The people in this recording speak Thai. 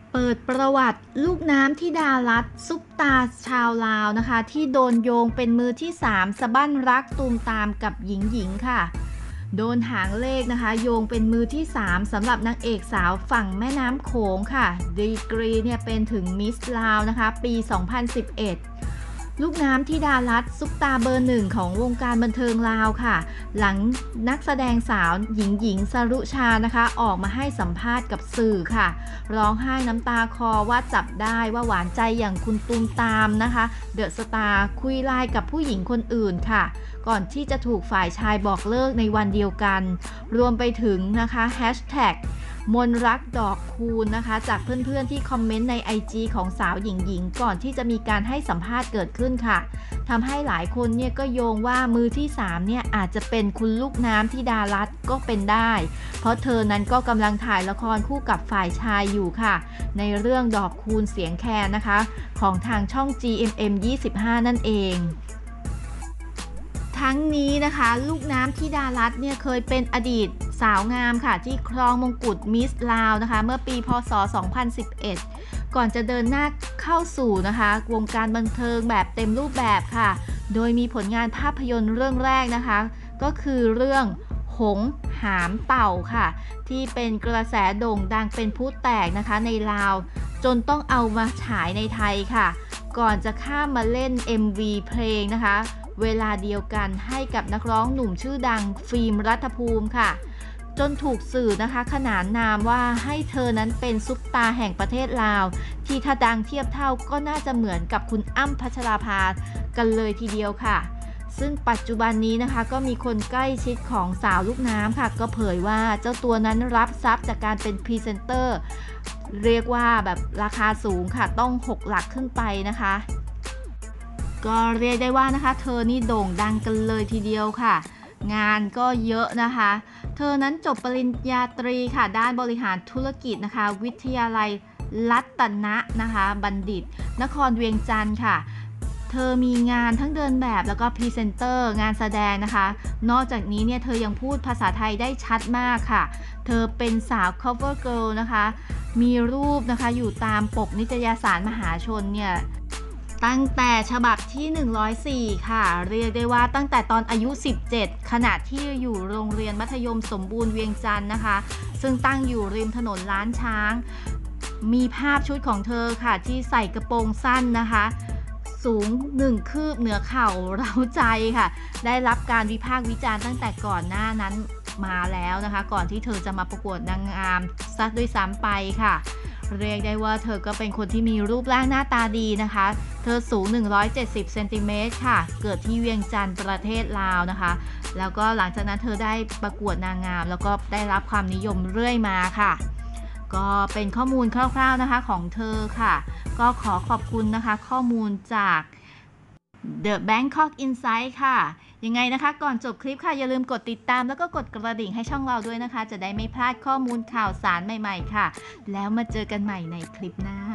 เปิดประวัติลูกน้ำธิดารัตน์ซุปตาชาวลาวนะคะที่โดนโยงเป็นมือที่3สะบั้นรักตูมตามกับหญิงค่ะโดนหางเลขนะคะโยงเป็นมือที่3สำหรับนางเอกสาวฝั่งแม่น้ำโขงค่ะดีกรีเนี่ยเป็นถึงมิสลาวนะคะปี 2011ลูกน้ำธิดารัตน์ซุปตาเบอร์หนึ่งของวงการบันเทิงลาวค่ะหลังนักแสดงสาวหญิงสรุชานะคะออกมาให้สัมภาษณ์กับสื่อค่ะร้องไห้น้ำตาคอว่าจับได้ว่าหวานใจอย่างคุณตูมตามนะคะเดอะสตาร์คุยไลน์กับผู้หญิงคนอื่นค่ะก่อนที่จะถูกฝ่ายชายบอกเลิกในวันเดียวกันรวมไปถึงนะคะแฮชแท็กมนรักดอกคูณนะคะจากเพื่อนๆที่คอมเมนต์ใน IG ของสาวหญิงก่อนที่จะมีการให้สัมภาษณ์เกิดขึ้นค่ะทำให้หลายคนเนี่ยก็โยงว่ามือที่3เนี่ยอาจจะเป็นคุณลูกน้ำธิดารัตน์ก็เป็นได้เพราะเธอนั้นก็กำลังถ่ายละครคู่กับฝ่ายชายอยู่ค่ะในเรื่องดอกคูณเสียงแคนนะคะของทางช่อง GMM 25นั่นเองทั้งนี้นะคะลูกน้ำธิดารัตน์เนี่ยเคยเป็นอดีตสาวงามค่ะที่ครองมงกุฎมิสลาวนะคะเมื่อปีพศ 2011 ก่อนจะเดินหน้าเข้าสู่นะคะวงการบันเทิงแบบเต็มรูปแบบค่ะโดยมีผลงานภาพยนตร์เรื่องแรกนะคะก็คือเรื่องหงส์หามเต่าค่ะที่เป็นกระแสโด่งดังเป็นพลุแตกนะคะในลาวจนต้องเอามาฉายในไทยค่ะก่อนจะข้ามมาเล่น MV เพลงนะคะเวลาเดียวกันให้กับนักร้องหนุ่มชื่อดังฟิล์มรัฐภูมิค่ะจนถูกสื่อนะคะขนานนามว่าให้เธอนั้นเป็นซุปตาแห่งประเทศลาวที่ถ้าดังเทียบเท่าก็น่าจะเหมือนกับคุณอ้ำพัชราภากันเลยทีเดียวค่ะซึ่งปัจจุบันนี้นะคะก็มีคนใกล้ชิดของสาวลูกน้ำค่ะก็เผยว่าเจ้าตัวนั้นรับทรัพย์จากการเป็นพรีเซนเตอร์เรียกว่าแบบราคาสูงค่ะต้อง6หลักขึ้นไปนะคะก็เรียกได้ว่านะคะเธอนี่โด่งดังกันเลยทีเดียวค่ะงานก็เยอะนะคะเธอนั้นจบปริญญาตรีค่ะด้านบริหารธุรกิจนะคะวิทยาลัยรัตนะนะคะบัณฑิตนครเวียงจันทร์ค่ะเธอมีงานทั้งเดินแบบแล้วก็พรีเซนเตอร์งานแสดงนะคะนอกจากนี้เนี่ยเธอยังพูดภาษาไทยได้ชัดมากค่ะเธอเป็นสาว cover girl นะคะมีรูปนะคะอยู่ตามปกนิตยสารมหาชนเนี่ยตั้งแต่ฉบับที่104ค่ะเรียกได้ว่าตั้งแต่ตอนอายุ17ขณะที่อยู่โรงเรียนมัธยมสมบูรณ์เวียงจันทร์นะคะซึ่งตั้งอยู่ริมถนนล้านช้างมีภาพชุดของเธอค่ะที่ใส่กระโปรงสั้นนะคะสูง1คืบเหนือเข่าเร้าใจค่ะได้รับการวิพากษ์วิจารณ์ตั้งแต่ก่อนหน้านั้นมาแล้วนะคะก่อนที่เธอจะมาประกวดนางงามซะด้วยซ้ำไปค่ะเรียกได้ว่าเธอก็เป็นคนที่มีรูปร่างหน้าตาดีนะคะเธอสูง170เซนติเมตรค่ะเกิดที่เวียงจันทร์ประเทศลาวนะคะแล้วก็หลังจากนั้นเธอได้ประกวดนางงามแล้วก็ได้รับความนิยมเรื่อยมาค่ะก็เป็นข้อมูลคร่าวๆนะคะของเธอค่ะก็ขอขอบคุณนะคะข้อมูลจาก The Bangkok Insight ค่ะยังไงนะคะก่อนจบคลิปค่ะอย่าลืมกดติดตามแล้วก็กดกระดิ่งให้ช่องเราด้วยนะคะจะได้ไม่พลาดข้อมูลข่าวสารใหม่ๆค่ะแล้วมาเจอกันใหม่ในคลิปหน้า